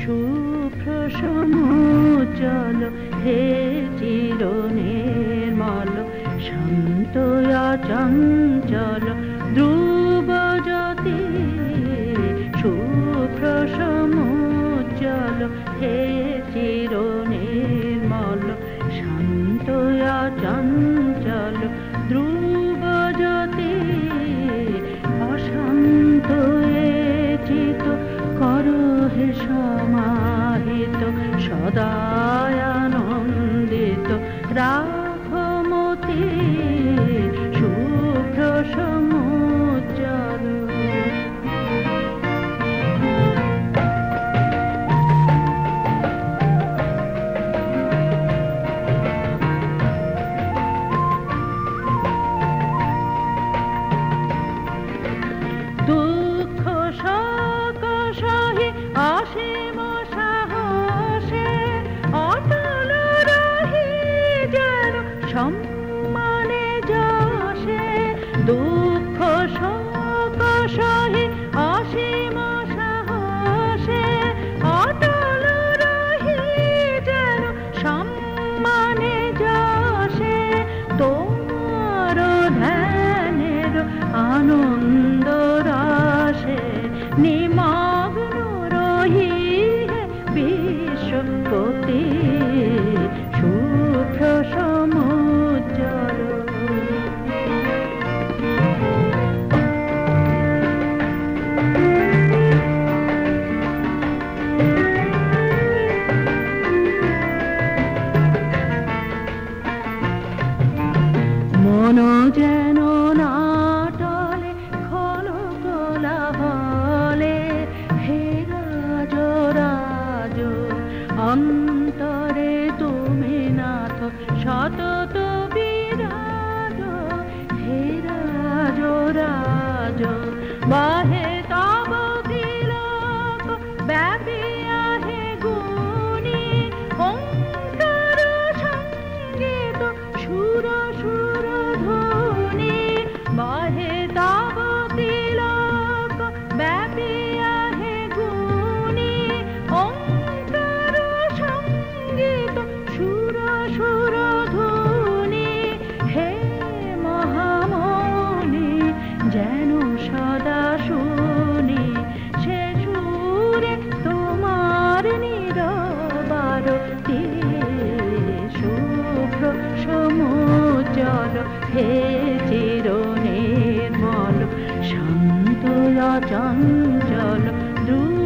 শুভ্র সমুজ্জ্বল হে চির নির্মল শান্ত চঞ্চল ধ্রুব জ্যোতি শুভ্র সমুজ্জ্বল হে চির নির্মল শান্ত চঞ্চল ধ্রুব জ্যোতি অশান্ত এ চিত কর হে সমাহিত সদায় আনন্দিত রাঘমতি শুভ্র সমুজ্জ্বল দুঃখ শোক সহি অসীম সাহসে অটল রহি যেন সম্মানে যশে দুঃখ শোক সহি অসীম সাহসে অটল রহি যেন সম্মানে যশে তোমার ধ্যানের আনন্দ রসে নিমগ্ন রহি হে বিশ্বপতি শুভ্র সমুজ্জ্বল মন যেন না টলে খলকলা হলে হে রাজ রাজ অন্তরে তুমি নাথ সতত বিরাজ হে রাজ রাজ বাহে তব তিলক ব্যাপিয়া হে গুণী ওঙ্কার সঙ্গীত সুর সুর ধ্বনি বাহে তব তিলক ব্যাপিয়া হে গুণী ওঙ্কার সঙ্গীত সুর সুর ধ্বনি হে মহামনি যেন সদা শুনি সে সুরে তোমার নিরবারতি শুভ্র সমুজ্জ্বল হে চির নির্মল শান্ত চঞ্চল ধ্রুব